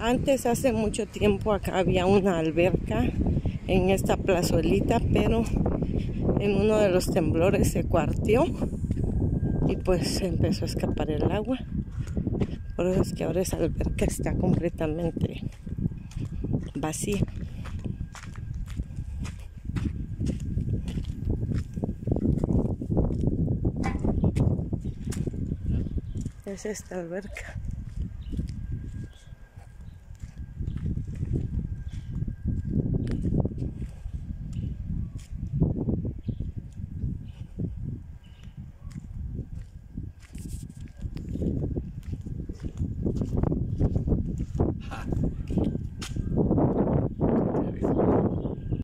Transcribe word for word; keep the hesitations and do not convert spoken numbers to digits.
Antes, hace mucho tiempo, acá había una alberca en esta plazolita, pero en uno de los temblores se cuarteó y pues empezó a escapar el agua. Por eso es que ahora esa alberca está completamente vacía. Es esta alberca.